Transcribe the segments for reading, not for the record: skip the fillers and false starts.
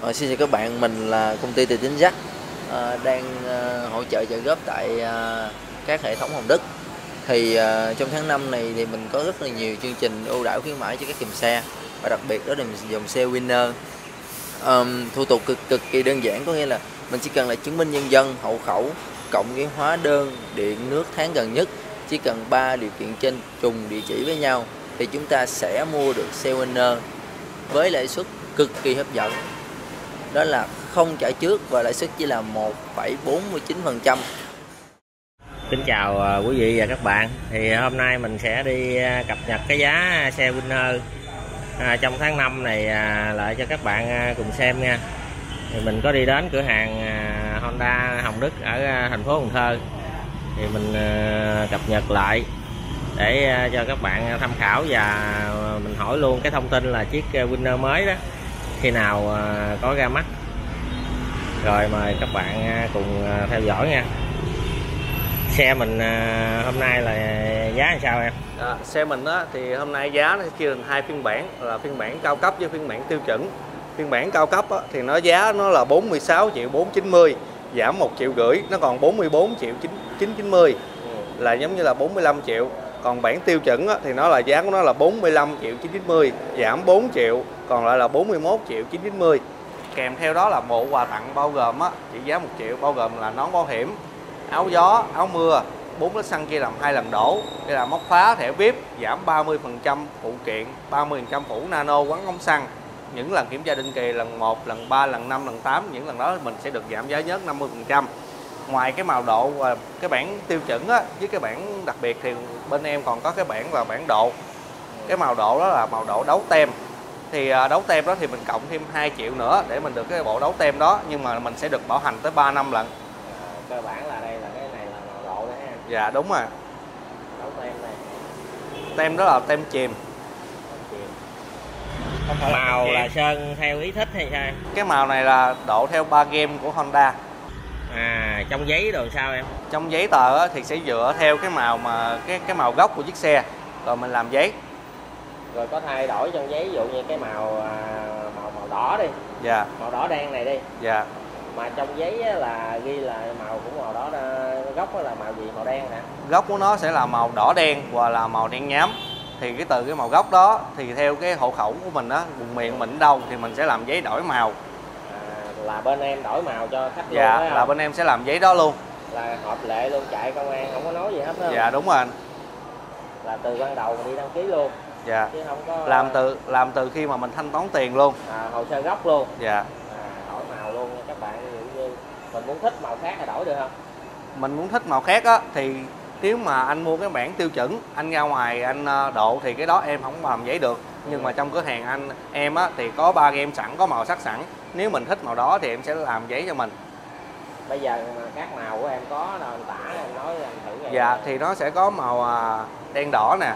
Xin chào các bạn, mình là công ty Tài chính Jack, đang hỗ trợ trợ góp tại các hệ thống Hồng Đức. Thì trong tháng 5 này thì mình có rất là nhiều chương trình ưu đãi khuyến mãi cho các kèm xe, và đặc biệt đó là dòng xe Winner. Thủ tục cực kỳ đơn giản, có nghĩa là mình chỉ cần là chứng minh nhân dân, hộ khẩu cộng cái hóa đơn điện nước tháng gần nhất. Chỉ cần 3 điều kiện trên trùng địa chỉ với nhau thì chúng ta sẽ mua được xe Winner với lãi suất cực kỳ hấp dẫn. Đó là không trả trước và lãi suất chỉ là 1,49%. Kính chào quý vị và các bạn. Thì hôm nay mình sẽ đi cập nhật cái giá xe Winner trong tháng 5 này lại cho các bạn cùng xem nha. Thì mình có đi đến cửa hàng Honda Hồng Đức ở thành phố Cần Thơ. Thì mình cập nhật lại để cho các bạn tham khảo, và mình hỏi luôn cái thông tin là chiếc Winner mới đó khi nào có ra mắt. Rồi mời các bạn cùng theo dõi nha. Xe mình hôm nay là giá làm sao em? Xe mình á, thì hôm nay giá nó chia thành hai phiên bản, là phiên bản cao cấp với phiên bản tiêu chuẩn. Phiên bản cao cấp á, thì nó giá nó là 46 triệu 490, giảm 1 triệu rưỡi, nó còn 44 triệu 990, là giống như là 45 triệu. Còn bản tiêu chuẩn á, thì nó là giá của nó là 45 triệu 990, giảm 4 triệu, còn lại là 41 triệu 990. Kèm theo đó là bộ quà tặng bao gồm á, trị giá 1 triệu, bao gồm là nón bảo hiểm, áo gió, áo mưa, 4 lít xăng chia làm 2 lần đổ, đây là móc khóa, thẻ VIP, giảm 30% phụ kiện, 30% phủ nano quấn ống xăng. Những lần kiểm tra định kỳ lần 1, lần 3, lần 5, lần 8, những lần đó mình sẽ được giảm giá nhất 50%. Ngoài cái màu độ và cái bản tiêu chuẩn á, với cái bản đặc biệt thì bên em còn có cái bản là bản độ. Cái màu độ đó là màu độ đấu tem. Thì đấu tem đó thì mình cộng thêm 2 triệu nữa để mình được cái bộ đấu tem đó, nhưng mà mình sẽ được bảo hành tới 3 năm lận. Cơ bản là đây là cái này là màu độ đấy ha. Dạ đúng rồi. Đấu tem này. Tem đó là tem chìm. Màu là sơn theo ý thích hay sao em? Cái màu này là độ theo 3 game của Honda. Trong giấy đồ sao em? Trong giấy tờ thì sẽ dựa theo cái màu mà cái màu gốc của chiếc xe, rồi mình làm giấy. Rồi có thay đổi trong giấy, ví dụ như cái màu màu đỏ đi. Dạ. Màu đỏ đen này đi. Dạ. Mà trong giấy là ghi là màu của màu đỏ, gốc là màu gì? Màu đen hả? Gốc của nó sẽ là màu đỏ đen hoặc là màu đen nhám. Thì cái từ cái màu gốc đó thì theo cái hộ khẩu của mình á, vùng miền mình đâu thì mình sẽ làm giấy đổi màu. Là bên em đổi màu cho khách luôn? Dạ, là bên em sẽ làm giấy đó luôn. Là hợp lệ luôn, chạy công an không có nói gì hết đó. Dạ đúng rồi anh. Là từ ban đầu mình đi đăng ký luôn. Dạ. Chứ không có làm từ khi mà mình thanh toán tiền luôn. Hồ sơ gốc luôn. Dạ. Đổi màu luôn nha các bạn. Ví dụ như mình muốn thích màu khác thì đổi được không? Mình muốn thích màu khác á thì nếu mà anh mua cái bản tiêu chuẩn, anh ra ngoài anh độ thì cái đó em không làm giấy được. Nhưng mà trong cửa hàng em á thì có 3 game sẵn, có màu sắc sẵn. Nếu mình thích màu đó thì em sẽ làm giấy cho mình. Bây giờ mà các màu của em có đâu anh tả em nói anh thử nghe. Dạ thì nó sẽ có màu đen đỏ nè,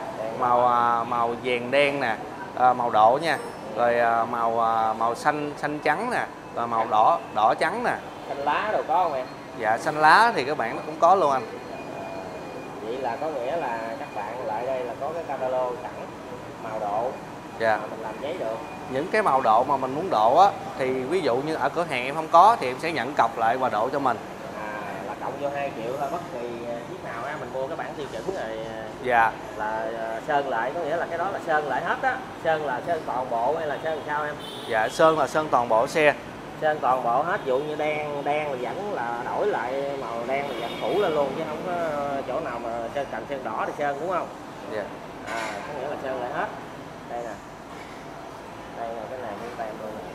màu vàng đen nè, màu độ nha. Rồi màu xanh trắng nè, rồi màu đỏ trắng nè. Xanh lá đâu có không em? Dạ xanh lá thì các bạn nó cũng có luôn anh. Vậy là có nghĩa là các bạn lại đây là có cái catalog sẵn màu độ. Dạ. Mà mình làm giấy được. Những cái màu độ mà mình muốn độ á thì ví dụ như ở cửa hàng em không có thì em sẽ nhận cọc lại và độ cho mình. Là cộng vô 2 triệu thôi, bất kỳ chiếc nào á, mình mua cái bản tiêu chuẩn rồi. Dạ. Là sơn lại, có nghĩa là cái đó là sơn lại hết á. Sơn là sơn toàn bộ hay là sơn sao em? Dạ sơn là sơn toàn bộ xe. Sơn toàn bộ hết, ví dụ như đen là vẫn là đổi lại màu đen là vẫn phủ lên luôn, chứ không có chỗ nào mà sơn cần sơn đỏ thì sơn, đúng không? Dạ. Có nghĩa là sơn lại hết. Đây nè. Đây là cái này cũng tem luôn nè.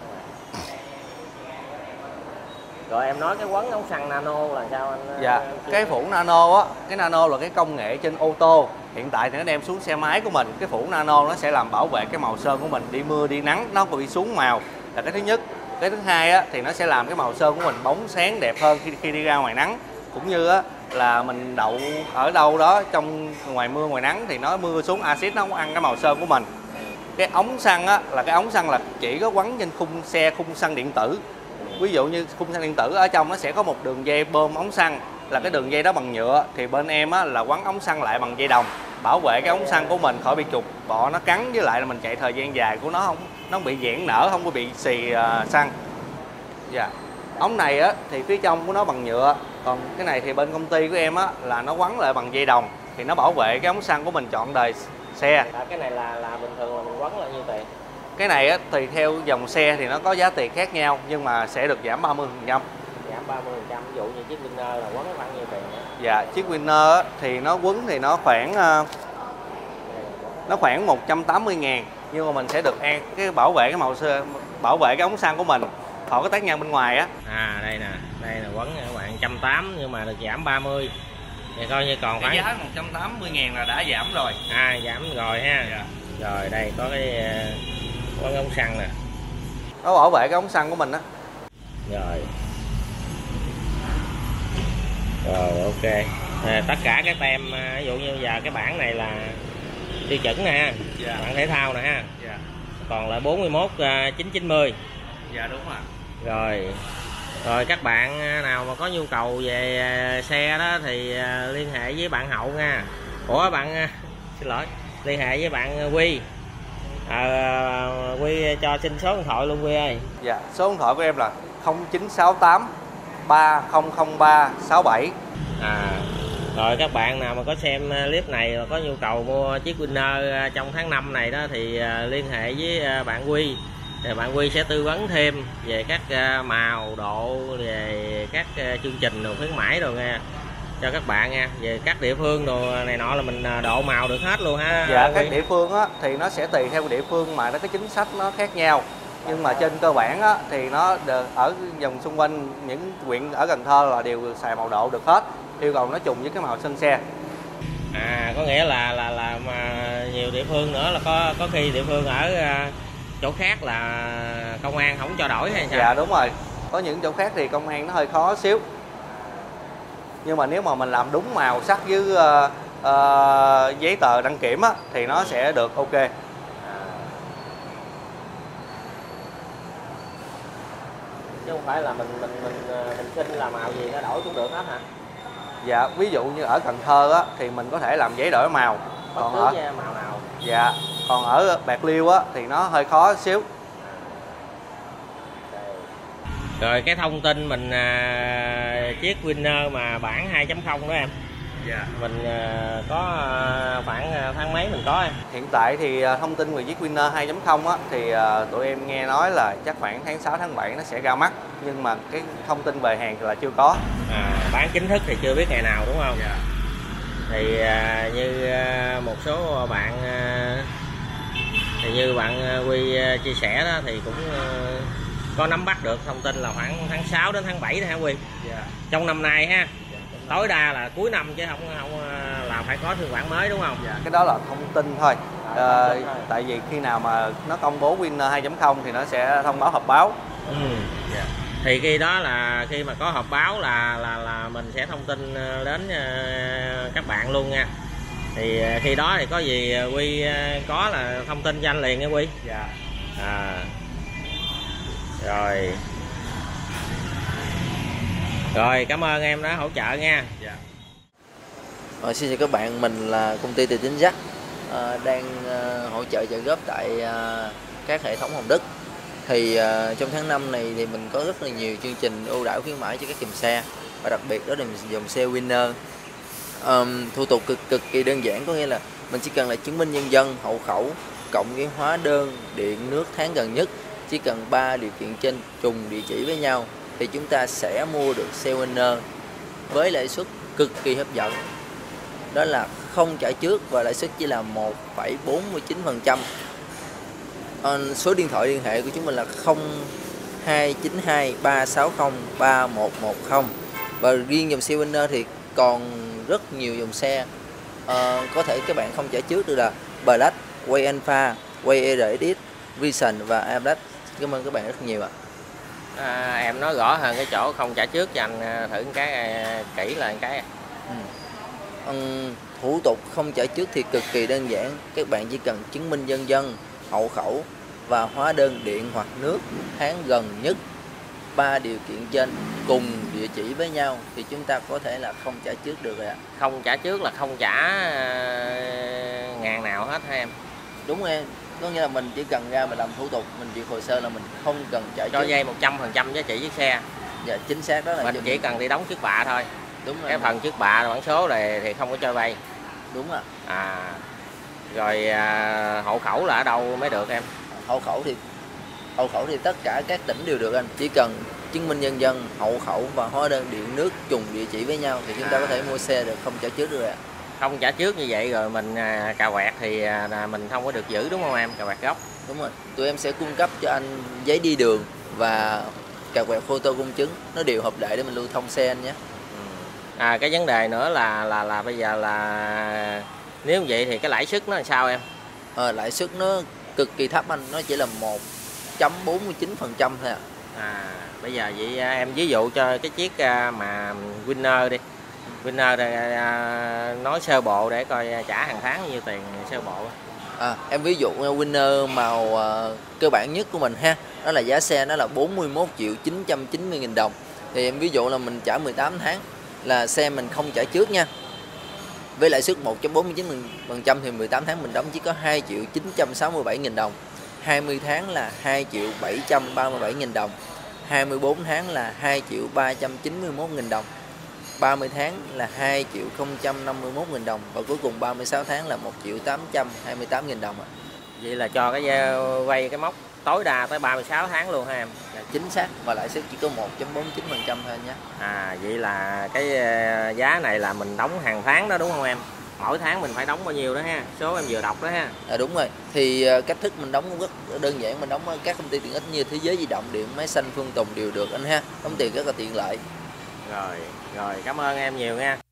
Rồi em nói cái quấn ống xăng nano là sao anh? Dạ, cái phủ nano á, cái nano là cái công nghệ trên ô tô. Hiện tại thì nó đem xuống xe máy của mình. Cái phủ nano nó sẽ làm bảo vệ cái màu sơn của mình, đi mưa đi nắng nó không bị xuống màu, là cái thứ nhất. Cái thứ hai á thì nó sẽ làm cái màu sơn của mình bóng sáng đẹp hơn khi đi ra ngoài nắng. Cũng như á là mình đậu ở đâu đó trong ngoài mưa ngoài nắng thì nó mưa xuống axit nó không ăn cái màu sơn của mình. Cái ống xăng á là cái ống xăng là chỉ có quấn trên khung xe, khung xăng điện tử. Ví dụ như khung xăng điện tử ở trong nó sẽ có một đường dây bơm ống xăng, là cái đường dây đó bằng nhựa, thì bên em á là quấn ống xăng lại bằng dây đồng, bảo vệ cái ống xăng của mình khỏi bị chuột bọ nó cắn, với lại là mình chạy thời gian dài của nó không bị giãn nở, không có bị xì xăng. Dạ. Ống này á thì phía trong của nó bằng nhựa, còn cái này thì bên công ty của em á là nó quấn lại bằng dây đồng, thì nó bảo vệ cái ống xăng của mình trọn đời xe. Cái này là bình thường là mình quấn là nhiêu tiền? Cái này á tùy theo dòng xe thì nó có giá tiền khác nhau, nhưng mà sẽ được giảm 30%. Giảm 30%, ví dụ như chiếc Winner là quấn khoảng nhiêu tiền nữa? Dạ, chiếc Winner á, thì nó quấn thì nó khoảng 180.000, nhưng mà mình sẽ được cái bảo vệ cái màu sơn, bảo vệ cái ống xăng của mình khỏi cái tác nhân bên ngoài á. Đây nè, đây là quấn các bạn 180 nhưng mà được giảm 30. Thì coi như còn khoảng giá 180.000 là đã giảm rồi. Giảm rồi ha. Dạ. Rồi đây có cái quấn ống xăng nè. Nó bảo vệ cái ống xăng của mình á. Rồi. Rồi ok. Tất cả các tem ví dụ như giờ cái bảng này là tiêu chuẩn nè, Dạ. bảng thể thao nè ha. Dạ. Còn là 41.990. Dạ đúng rồi. Rồi các bạn nào mà có nhu cầu về xe đó thì liên hệ với bạn Hậu nha. Xin lỗi, liên hệ với bạn Quy. Quy cho xin số điện thoại luôn Quy ơi. Dạ, số điện thoại của em là 0968 3003 67. Rồi các bạn nào mà có xem clip này và có nhu cầu mua chiếc Winner trong tháng 5 này đó thì liên hệ với bạn Quy. Thì bạn Quy sẽ tư vấn thêm về các màu, độ, về các chương trình đồ khuyến mãi rồi nha cho các bạn nha. Về các địa phương đồ này nọ là mình độ màu được hết luôn ha. Dạ, các địa phương á thì nó sẽ tùy theo địa phương mà nó cái chính sách nó khác nhau. Nhưng mà trên cơ bản á thì nó ở vòng xung quanh những huyện ở Cần Thơ là đều xài màu độ được hết. Yêu cầu nó trùng với cái màu sơn xe. Có nghĩa là mà nhiều địa phương nữa là có khi địa phương ở chỗ khác là công an không cho đổi hay sao? Dạ đúng rồi. Có những chỗ khác thì công an nó hơi khó xíu. Nhưng mà nếu mà mình làm đúng màu sắc với giấy tờ đăng kiểm á thì nó sẽ được ok. Chứ không phải là mình xin là màu gì nó đổi cũng được hết hả? Dạ, ví dụ như ở Cần Thơ á thì mình có thể làm giấy đổi màu. Còn ở màu nào? Dạ, còn ở Bạc Liêu á thì nó hơi khó xíu. Rồi cái thông tin mình chiếc Winner mà bản 2.0 đó em. Dạ. Mình có khoảng tháng mấy mình có em? Hiện tại thì thông tin về chiếc Winner 2.0 á thì tụi em nghe nói là chắc khoảng tháng 6 tháng 7 nó sẽ ra mắt, nhưng mà cái thông tin về hàng là chưa có. Bán chính thức thì chưa biết ngày nào đúng không? Dạ. Thì như một số bạn thì như bạn Quy chia sẻ đó thì cũng có nắm bắt được thông tin là khoảng tháng 6 đến tháng 7 đó hả Quy? Dạ. Trong năm nay ha. Tối đa là cuối năm chứ không là phải có phiên bản mới đúng không? Dạ, cái đó là thông tin thôi. Tại vì khi nào mà nó công bố Winner 2.0 thì nó sẽ thông báo họp báo. Dạ. Thì khi đó là khi mà có họp báo là mình sẽ thông tin đến các bạn luôn nha. Thì khi đó thì có gì Quy có là thông tin cho anh liền nha Quy. Dạ. Rồi cảm ơn em đã hỗ trợ nha. Dạ. Xin chào các bạn, mình là công ty Tài Chính Jack, đang hỗ trợ trợ góp tại các hệ thống Hồng Đức. Thì trong tháng 5 này thì mình có rất là nhiều chương trình ưu đãi khuyến mãi cho các dòng xe, và đặc biệt đó là dòng xe Winner. Thủ tục cực kỳ đơn giản, có nghĩa là mình chỉ cần là chứng minh nhân dân, hộ khẩu cộng với hóa đơn điện nước tháng gần nhất. Chỉ cần 3 điều kiện trên trùng địa chỉ với nhau thì chúng ta sẽ mua được xe Winner với lãi suất cực kỳ hấp dẫn. Đó là không trả trước và lãi suất chỉ là 1,49%. Số điện thoại liên hệ của chúng mình là 0292 360 3110. Và riêng dòng xe Winner thì còn rất nhiều dòng xe có thể các bạn không trả trước được là Black, Way Alpha, Way RSX, Vision và Ablack. Cảm ơn các bạn rất nhiều ạ. Em nói rõ hơn cái chỗ không trả trước cho anh thử cái kỹ là cái. Thủ tục không trả trước thì cực kỳ đơn giản. Các bạn chỉ cần chứng minh nhân dân, hộ khẩu và hóa đơn điện hoặc nước tháng gần nhất. 3 điều kiện trên cùng địa chỉ với nhau thì chúng ta có thể là không trả trước được rồi ạ. Không trả trước là không trả ngàn nào hết hả em? Đúng em. Có nghĩa là mình chỉ cần ra mình làm thủ tục, mình duyệt hồ sơ là mình không cần trả cho trước. vay 100% giá trị chiếc xe. Dạ chính xác, đó là Mình chỉ cần đi đóng trước bạ thôi. đúng rồi. Cái phần trước bạ bản số này thì không có cho vay. Đúng rồi. Rồi hộ khẩu là ở đâu mới được em? Hộ khẩu thì tất cả các tỉnh đều được anh, chỉ cần chứng minh nhân dân, hộ khẩu và hóa đơn điện nước trùng địa chỉ với nhau thì chúng ta có thể mua xe được, không trả trước được rồi ạ. Không trả trước như vậy rồi mình cà quẹt thì mình không có được giữ đúng không em? Cà quẹt gốc. Đúng rồi, tụi em sẽ cung cấp cho anh giấy đi đường và cà quẹt photo công chứng, nó đều hợp lệ để mình lưu thông xe anh nhé. Cái vấn đề nữa là bây giờ là nếu vậy thì cái lãi suất nó làm sao em? Lãi suất nó cực kỳ thấp anh, nó chỉ là 1.49% thôi ạ. Bây giờ vậy em ví dụ cho cái chiếc mà Winner đi. Winner đây, nói sơ bộ để coi trả hàng tháng bao nhiêu tiền sơ bộ. Em ví dụ Winner màu cơ bản nhất của mình ha, đó là giá xe nó là 41.990.000 đồng. Thì em ví dụ là mình trả 18 tháng là xe mình không trả trước nha. Với lãi suất 1.49% thì 18 tháng mình đóng chỉ có 2.967.000 đồng. 20 tháng là 2.737.000 đồng. 24 tháng là 2.391.000 đồng. 30 tháng là 2.051.000 đồng và cuối cùng 36 tháng là 1.828.000 đồng ạ. Vậy là cho cái vay cái mốc tối đa tới 36 tháng luôn ha em? Chính xác, và lãi suất chỉ có 1.49% thôi nhé. Vậy là cái giá này là mình đóng hàng tháng đó đúng không em? Mỗi tháng mình phải đóng bao nhiêu đó ha? Số em vừa đọc đó ha. Đúng rồi. Thì cách thức mình đóng cũng rất đơn giản, mình đóng ở các công ty tiện ích như Thế Giới Di Động, Điện Máy Xanh, Phương Tùng đều được anh ha. Đóng tiền rất là tiện lợi. Rồi, cảm ơn em nhiều nha.